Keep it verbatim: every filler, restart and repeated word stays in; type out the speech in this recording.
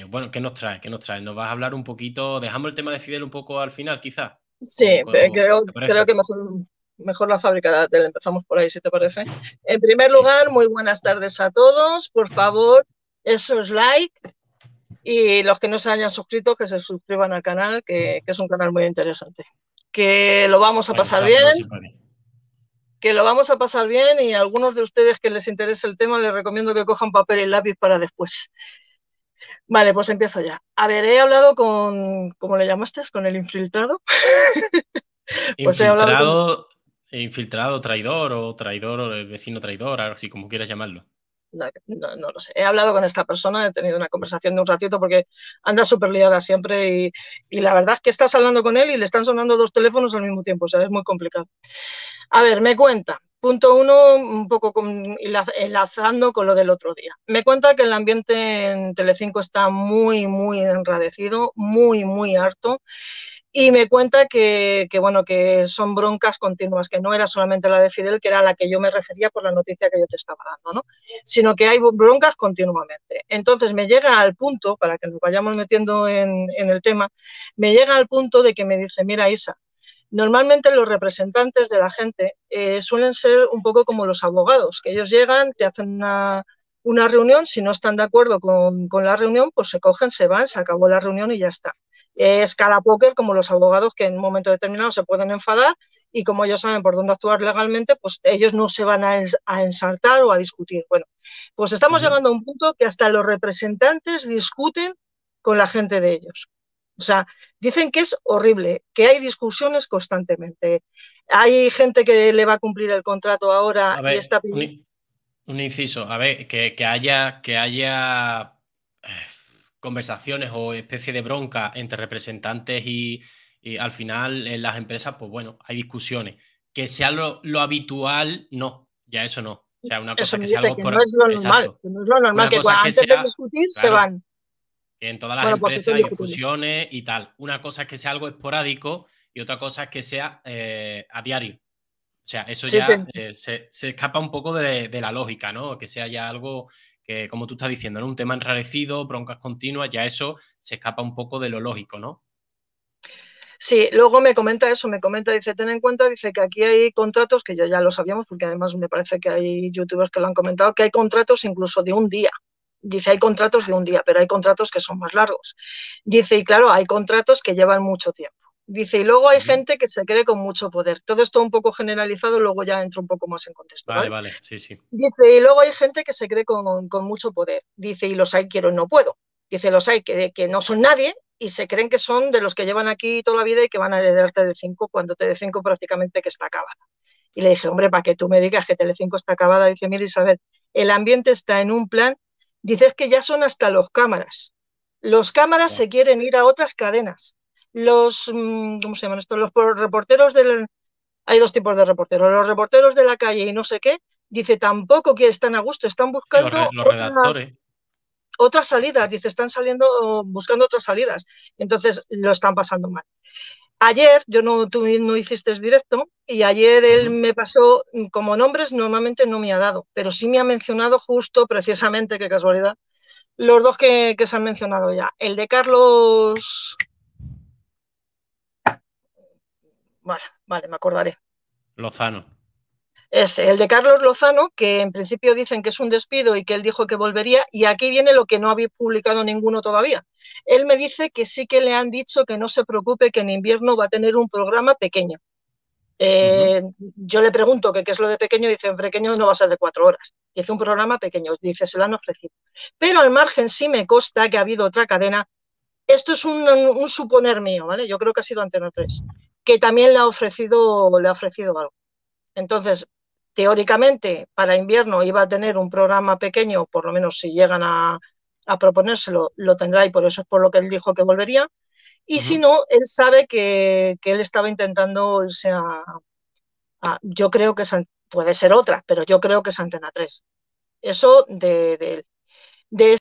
bueno, ¿qué nos trae? ¿Qué nos trae? ¿Nos vas a hablar un poquito? ¿Dejamos el tema de Fidel un poco al final, quizás? Sí, ¿O pe- co- creo, te creo parece? que mejor, mejor la fábrica de la tele. Empezamos por ahí, si te parece. En primer Sí. lugar, muy buenas tardes a todos. Por favor, esos like y los que no se hayan suscrito, que se suscriban al canal, que, que es un canal muy interesante. Que lo vamos a Bueno, pasar eso hacerlo bien, siempre bien. que lo vamos a pasar bien y a algunos de ustedes que les interese el tema les recomiendo que cojan papel y lápiz para después. Vale, pues empiezo ya. A ver, he hablado con, ¿cómo le llamaste? Con el infiltrado. Pues he hablado con, Infiltrado, infiltrado, traidor o traidor o el vecino traidor, algo así como quieras llamarlo. no, no, no, lo sé. He hablado con esta persona, he tenido una conversación de un ratito porque anda súper liada siempre y, y, la verdad es que estás hablando con él y le están sonando dos teléfonos al mismo tiempo, o sea, es muy complicado. A ver, me cuenta. Punto uno, un poco con, enlazando con lo del otro día. Me cuenta que el ambiente en Telecinco está muy, muy enradecido, muy, muy harto. Y me cuenta que, que, bueno, que son broncas continuas, que no era solamente la de Fidel, que era a la que yo me refería por la noticia que yo te estaba dando, ¿no? Sino que hay broncas continuamente. Entonces me llega al punto, para que nos vayamos metiendo en, en el tema, me llega al punto de que me dice, mira Isa, normalmente los representantes de la gente eh, suelen ser un poco como los abogados, que ellos llegan, te hacen una, una reunión, si no están de acuerdo con, con la reunión, pues se cogen, se van, se acabó la reunión y ya está. Es cara póker como los abogados que en un momento determinado se pueden enfadar y como ellos saben por dónde actuar legalmente, pues ellos no se van a, a ensartar o a discutir. Bueno, pues estamos Ujú. llegando a un punto que hasta los representantes discuten con la gente de ellos. O sea, dicen que es horrible, que hay discusiones constantemente. Hay gente que le va a cumplir el contrato ahora A y ver, está... un, un inciso. A ver, que, que haya, que haya eh, conversaciones o especie de bronca entre representantes y, y al final en las empresas, pues bueno, hay discusiones. Que sea lo, lo habitual, no, ya eso no. O sea, una cosa Eso es que me sea dice algo que por... no es lo normal, Exacto. que no es lo normal, Una que cosa es cuando, que antes de sea, discutir se claro, van. que en todas las Bueno, pues empresas estén hay discutiendo. discusiones y tal. Una cosa es que sea algo esporádico y otra cosa es que sea eh, a diario. O sea, eso Sí, sí. ya eh, se, se, escapa un poco de, de, la lógica, ¿no? Que sea ya algo que, como tú estás diciendo, ¿no? Un tema enrarecido, broncas continuas, ya eso se escapa un poco de lo lógico, ¿no? Sí, luego me comenta eso, me comenta, dice, ten en cuenta, dice que aquí hay contratos, que ya, ya lo sabíamos, porque además me parece que hay youtubers que lo han comentado, que hay contratos incluso de un día. Dice, hay contratos de un día, pero hay contratos que son más largos. Dice, y claro, hay contratos que llevan mucho tiempo. Dice, y luego hay Uh -huh. gente que se cree con mucho poder. Todo esto un poco generalizado, luego ya entro un poco más en contexto, Vale, ¿vale? vale, sí, sí. Dice, y luego hay gente que se cree con, con mucho poder. Dice, y los hay, quiero y no puedo. Dice, los hay que, que no son nadie y se creen que son de los que llevan aquí toda la vida y que van a heredar Telecinco cuando Telecinco prácticamente que está acabada. Y le dije, hombre, para que tú me digas que Telecinco está acabada, dice, mira Isabel, el ambiente está en un plan, dices que ya son hasta los cámaras. Los cámaras Wow. se quieren ir a otras cadenas. Los, ¿cómo se llaman estos? Los reporteros del... Hay dos tipos de reporteros. Los reporteros de la calle y no sé qué, dice, tampoco que están a gusto, están Sí, los, re buscando los otras, redactores. otras salidas, dice, están saliendo, buscando otras salidas. Entonces lo están pasando mal. Ayer, yo no, tú no hiciste directo, y ayer Uh él -huh. me pasó, como nombres normalmente no me ha dado, pero sí me ha mencionado justo, precisamente, qué casualidad, los dos que, que se han mencionado ya. El de Carlos... Vale, vale, me acordaré. Lozano. Es el de Carlos Lozano, que en principio dicen que es un despido y que él dijo que volvería, y aquí viene lo que no había publicado ninguno todavía. Él me dice que sí que le han dicho que no se preocupe, que en invierno va a tener un programa pequeño. Uh -huh. Eh, yo le pregunto que qué es lo de pequeño, dice, en pequeño no va a ser de cuatro horas. Dice, un programa pequeño, dice, se lo han ofrecido. Pero al margen sí me consta que ha habido otra cadena. Esto es un, un suponer mío, ¿vale? Yo creo que ha sido Antena tres, que también le ha ofrecido, le ha ofrecido algo. Entonces, teóricamente, para invierno iba a tener un programa pequeño, por lo menos si llegan a, a proponérselo, lo tendrá y por eso es por lo que él dijo que volvería. Y Uh si -huh. no, él sabe que, que él estaba intentando irse a, a yo creo que es, puede ser otra, pero yo creo que es Antena tres. Eso de, de, de